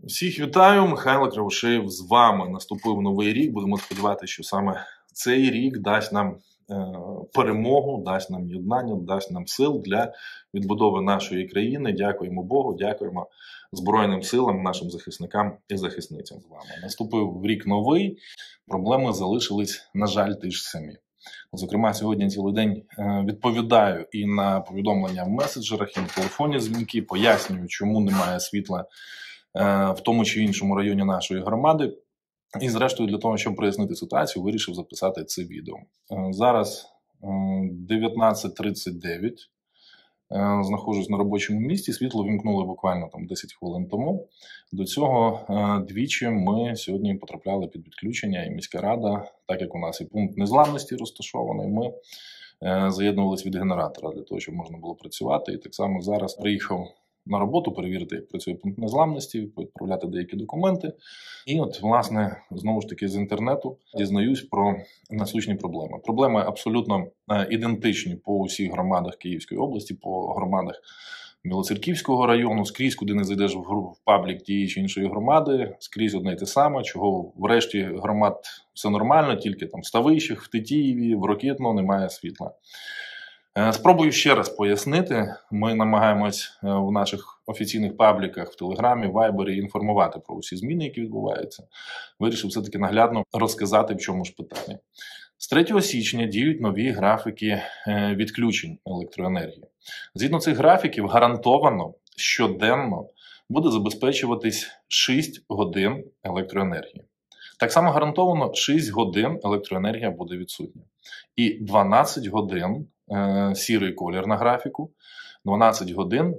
Всіх вітаю, Михайло Кривошеєв з вами. Наступив новий рік. Будемо сподіватися, що саме цей рік дасть нам перемогу, дасть нам єднання, дасть нам сил для відбудови нашої країни. Дякуємо Богу, дякуємо Збройним силам, нашим захисникам і захисницям з вами. Наступив рік новий, проблеми залишились, на жаль, ті ж самі. Зокрема, сьогодні цілий день відповідаю і на повідомлення в меседжерах, і на телефонні дзвінки, пояснюю, чому немає світла в тому чи іншому районі нашої громади. І зрештою, для того, щоб прояснити ситуацію, вирішив записати це відео. Зараз 19:39, знаходжусь на робочому місці, світло вімкнули буквально 10 хвилин тому. До цього двічі ми сьогодні потрапляли під відключення, і міська рада, так як у нас і пункт незламності розташований, ми заєднувалися від генератора для того, щоб можна було працювати. І так само зараз приїхав на роботу, перевірити, як працює пункт незламності, відправляти деякі документи. І от, власне, знову ж таки з інтернету дізнаюсь про насущні проблеми. Проблеми абсолютно ідентичні по усіх громадах Київської області, по громадах Білоцерківського району, скрізь, куди не зайдеш в паблік тієї чи іншої громади, скрізь одне й те саме, чого врешті громад все нормально, тільки там в Ставищах, в Тетіїві, в Рокитно немає світла. Спробую ще раз пояснити. Ми намагаємось в наших офіційних пабліках, в Телеграмі, Вайбері інформувати про усі зміни, які відбуваються. Вирішив все-таки наглядно розказати, в чому ж питання. З 3 січня діють нові графіки відключень електроенергії. Згідно цих графіків, гарантовано щоденно буде забезпечуватись 6 годин електроенергії. Так само гарантовано 6 годин електроенергія буде відсутня. І 12 годин сірий колір на графіку, 12 годин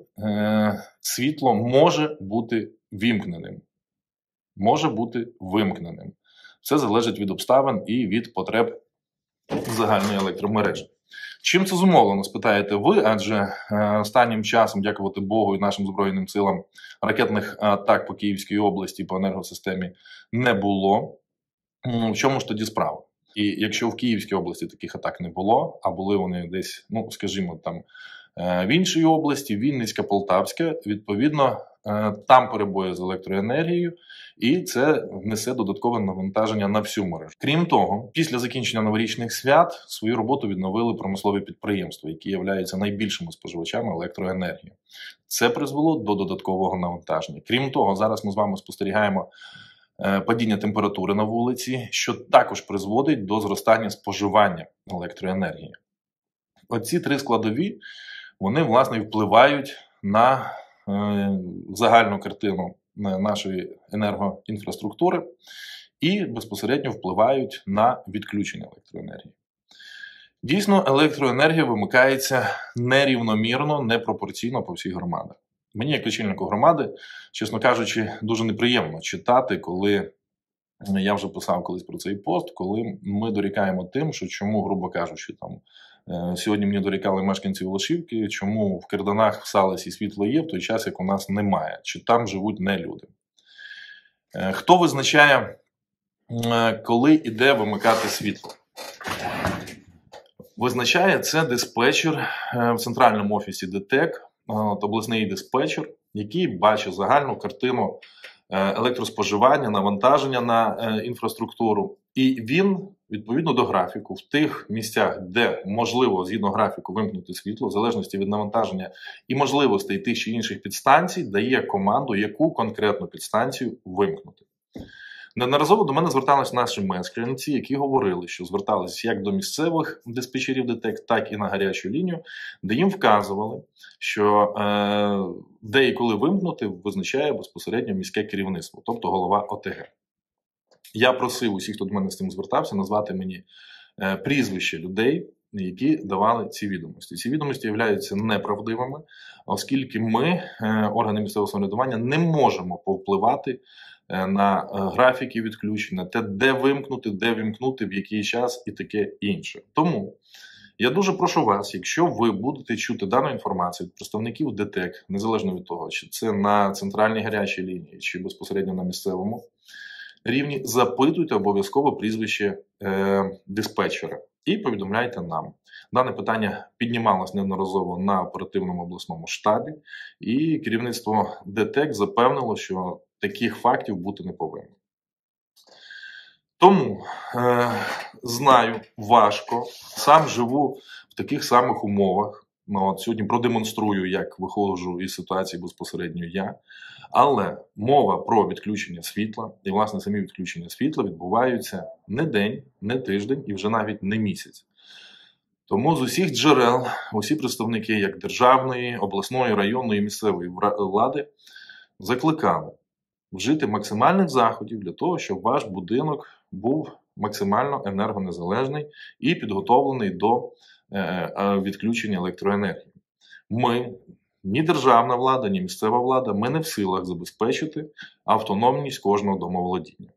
світло може бути вимкненим. Може бути вимкненим. Це залежить від обставин і від потреб загальної електромережі. Чим це зумовлено, спитаєте ви, адже останнім часом, дякувати Богу і нашим Збройним силам, ракетних атак по Київській області, по енергосистемі не було. В чому ж тоді справа? І якщо в Київській області таких атак не було, а були вони десь, скажімо, там в іншій області, Вінницька, Полтавська, відповідно, там перебої з електроенергією, і це несе додаткове навантаження на всю мережу. Крім того, після закінчення новорічних свят свою роботу відновили промислові підприємства, які являються найбільшими споживачами електроенергії. Це призвело до додаткового навантаження. Крім того, зараз ми з вами спостерігаємо падіння температури на вулиці, що також призводить до зростання споживання електроенергії. Оці 3 складові, вони, власне, впливають на загальну картину нашої енергоінфраструктури і безпосередньо впливають на відключення електроенергії. Дійсно, електроенергія вимикається нерівномірно, непропорційно по всіх громадах. Мені, як очільнику громади, чесно кажучи, дуже неприємно читати, коли, я вже писав колись про цей пост, коли ми дорікаємо тим, що чому, грубо кажучи, сьогодні мені дорікали мешканці Волошівки, чому в Кирданах, в Салесі світло є, в той час, як у нас немає, чи там живуть не люди. Хто визначає, коли іде вимикати світло? Визначає це диспетчер в центральному офісі ДТЕК, обласний диспетчер, який бачить загальну картину електроспоживання, навантаження на інфраструктуру. І він, відповідно до графіку, в тих місцях, де можливо, згідно графіку, вимкнути світло, в залежності від навантаження і можливостей тих чи інших підстанцій, дає команду, яку конкретну підстанцію вимкнути. Неодноразово до мене звертались наші мешканці, які говорили, що зверталися як до місцевих диспетчерів ДТЕК, так і на гарячу лінію, де їм вказували, що де і коли вимкнути, визначає безпосередньо міське керівництво, тобто голова ОТГ. Я просив усіх, хто до мене з цим звертався, назвати мені прізвища людей, які давали ці відомості. Ці відомості являються неправдивими, оскільки ми, органи місцевого самоврядування, не можемо повпливати на графіки відключень, на те, де вимкнути, в який час і таке інше. Тому я дуже прошу вас, якщо ви будете чути дану інформацію від представників ДТЕК, незалежно від того, чи це на центральній гарячій лінії, чи безпосередньо на місцевому рівні, запитуйте обов'язково прізвище диспетчера. і повідомляйте нам. Дане питання піднімалось неодноразово на оперативному обласному штабі, і керівництво ДТЕК запевнило, що таких фактів бути не повинно. Тому знаю, важко, сам живу в таких самих умовах. Сьогодні продемонструю, як виходжу із ситуації безпосередньо я. Але мова про відключення світла, і власне самі відключення світла відбуваються не день, не тиждень і вже навіть не місяць. Тому з усіх джерел, усі представники як державної, обласної, районної, місцевої влади закликали вжити максимальних заходів для того, щоб ваш будинок був максимально енергонезалежний і підготовлений до відключення електроенергії. Ми, ні державна влада, ні місцева влада, ми не в силах забезпечити автономність кожного домоволодіння.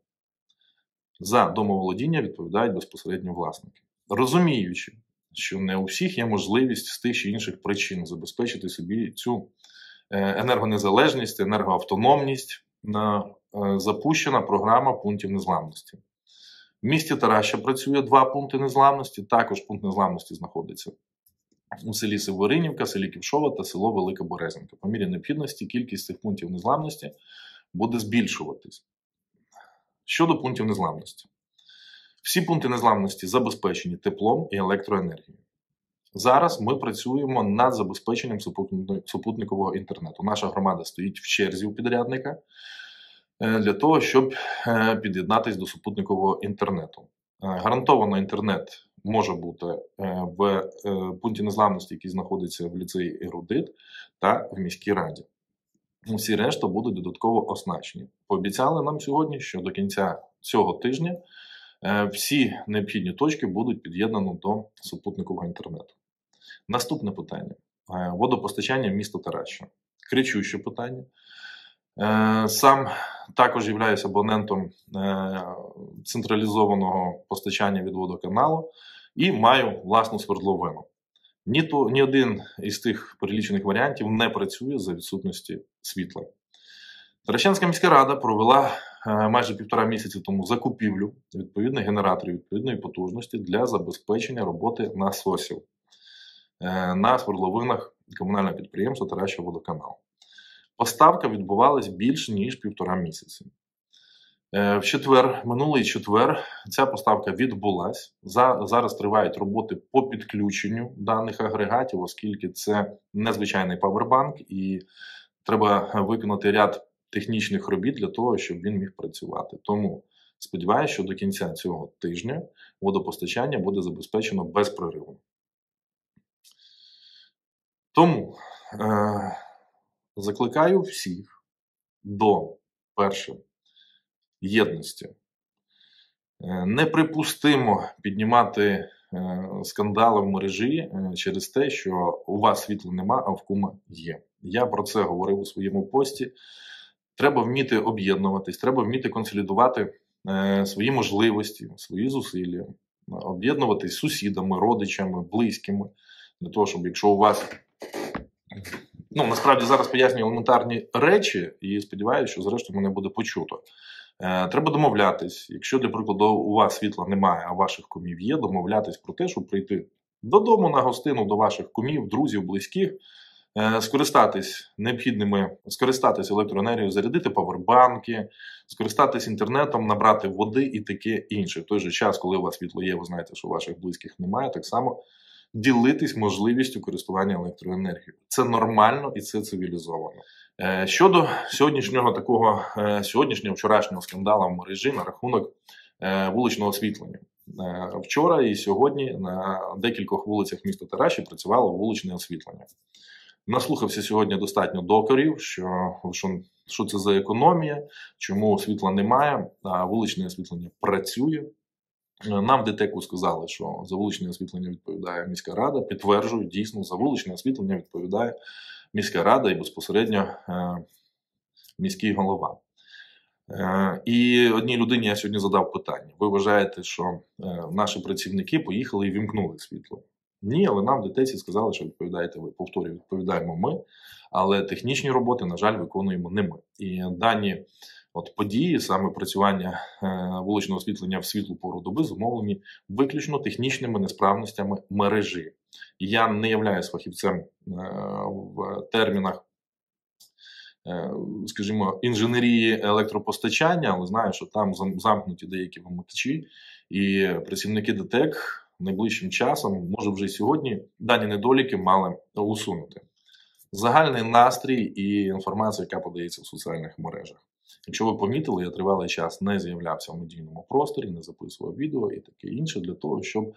За домоволодіння відповідають безпосередньо власники. Розуміючи, що не у всіх є можливість з тих чи інших причин забезпечити собі цю енергонезалежність, енергоавтономність, запущена програма пунктів незламності. В місті Тараща працює 2 пункти незламності, також пункт незламності знаходиться у селі Северинівка, селі Ківшова та село Велика Березинка. По мірі необхідності кількість цих пунктів незламності буде збільшуватись. Щодо пунктів незламності. Всі пункти незламності забезпечені теплом і електроенергією. Зараз ми працюємо над забезпеченням супутникового інтернету. Наша громада стоїть в черзі у підрядника для того, щоб під'єднатися до супутникового інтернету. Гарантовано інтернет може бути в пункті незламності, який знаходиться в ліцеї Ерудит та в міській раді. Всі решта будуть додатково оснащені. Пообіцяли нам сьогодні, що до кінця цього тижня всі необхідні точки будуть під'єднані до супутникового інтернету. Наступне питання. Водопостачання міста Тараща. Кричуще питання. Сам також являюсь абонентом централізованого постачання від водоканалу і маю власну свердловину. Ні один із тих перелічених варіантів не працює за відсутності світла. Таращанська міська рада провела майже 1,5 місяці тому закупівлю відповідних генераторів відповідної потужності для забезпечення роботи насосів на свердловинах комунального підприємства «Тараща-Водоканал». Поставка відбувалась більш ніж 1,5 місяці. Минулий четвер ця поставка відбулась. Зараз тривають роботи по підключенню даних агрегатів, оскільки це незвичайний павербанк і треба виконати ряд технічних робіт для того, щоб він міг працювати. Тому сподіваюся, що до кінця цього тижня водопостачання буде забезпечено безперервно. Тому закликаю всіх до, перше, єдності. Неприпустимо піднімати скандали в мережі через те, що у вас світла нема, а в кума є. Я про це говорив у своєму пості. Треба вміти об'єднуватись, треба вміти консолідувати свої можливості, свої зусилля, об'єднуватись з сусідами, родичами, близькими, для того, щоб якщо у вас... насправді зараз пояснюю елементарні речі і сподіваюся, що зрештою мене буде почуто. Треба домовлятись, якщо, для прикладу, у вас світла немає, а ваших кумів є, домовлятись про те, щоб прийти додому на гостину до ваших кумів, друзів, близьких, скористатись електроенергією, зарядити павербанки, скористатись інтернетом, набрати води і таке інше. В той же час, коли у вас світло є, ви знаєте, що у ваших близьких немає, так само ділитись можливістю користування електроенергією. Це нормально і це цивілізовано. Щодо сьогоднішнього вчорашнього скандалу в мережі на рахунок вуличного освітлення. Вчора і сьогодні на декількох вулицях міста Тараща працювало вуличне освітлення. Наслухався сьогодні достатньо докорів, що це за економія, чому світла немає, а вуличне освітлення працює. Нам в ДТЕКу сказали, що за вуличне освітлення відповідає міська рада. Підтверджую, дійсно, за вуличне освітлення відповідає міська рада і безпосередньо міський голова. І одній людині я сьогодні задав питання. Ви вважаєте, що наші працівники поїхали і вімкнули світло? Ні, але нам в ДТЕКі сказали, що відповідаєте ви. Повторюю, відповідаємо ми, але технічні роботи, на жаль, виконуємо не ми. І дані От події, саме працювання вуличного освітлення в світлу пору доби, зумовлені виключно технічними несправностями мережі. Я не являюсь фахівцем в термінах, скажімо, інженерії електропостачання, але знаю, що там замкнуті деякі вимикачі, і працівники ДТЕК найближчим часом, може вже сьогодні, дані недоліки мали усунути. Загальний настрій і інформація, яка подається в соціальних мережах. Якщо ви помітили, я тривалий час не з'являвся в медійному просторі, не записував відео і таке інше для того, щоб,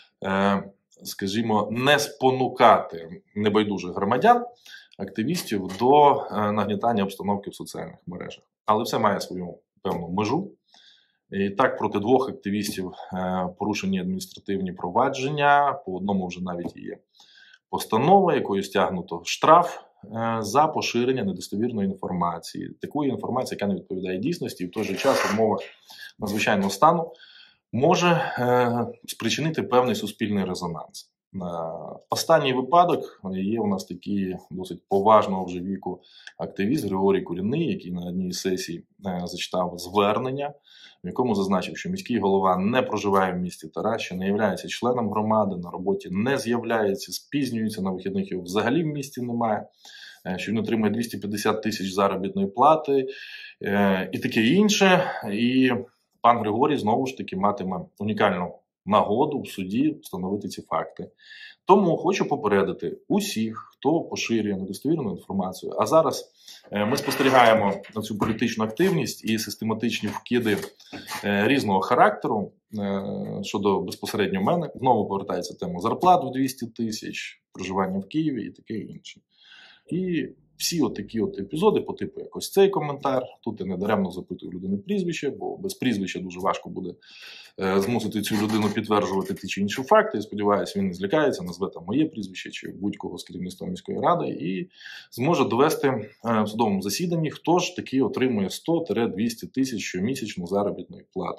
скажімо, не спонукати небайдужих громадян, активістів до нагнітання обстановки в соціальних мережах. Але все має свою певну межу. І так, проти 2 активістів порушені адміністративні провадження, по одному вже навіть є постанова, якою стягнуто штраф за поширення недостовірної інформації. Такої інформації, яка не відповідає дійсності, і в той же час в умовах надзвичайного стану може спричинити певний суспільний резонанс. Останній випадок є у нас такий досить поважного вже віку активіст Григорій Курінний, який на одній із сесій зачитав звернення, в якому зазначив, що міський голова не проживає в місті Тарас, що не є членом громади, на роботі не з'являється, спізнюється, на вихідних його взагалі в місті немає, що він отримує 250 тисяч заробітної плати і таке інше. І пан Григорій знову ж таки матиме унікальну нагоду в суді встановити ці факти. Тому хочу попередити усіх, хто поширює недостовірну інформацію. А зараз ми спостерігаємо на цю політичну активність і систематичні вкиди різного характеру щодо безпосередньо мене. Знову повертається тема зарплат в 200 тисяч, проживання в Києві і таке інше. І всі такі епізоди по типу якось цей коментар. Тут я недаремно запитую людини прізвище, бо без прізвища дуже важко буде змусити цю людину підтверджувати ті чи інші факти. Я сподіваюся, він не злякається, назве там моє прізвище чи будь-кого з керівництва міської ради і зможе довести в судовому засіданні, хто ж таки отримує 100-200 тисяч щомісячно заробітної плати.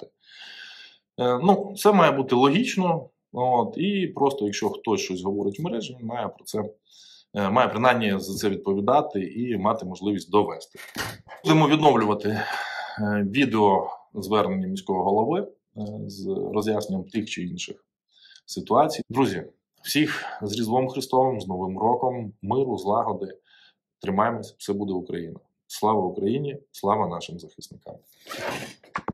Це має бути логічно. І просто, якщо хтось щось говорить в мережі, він має про це принаймні за це відповідати і мати можливість довести. Будемо відновлювати відео звернення міського голови з роз'ясненням тих чи інших ситуацій. Друзі, всіх з Різдвом Христовим, з Новим роком, миру, злагоди. Тримаємось, все буде Україна. Слава Україні, слава нашим захисникам.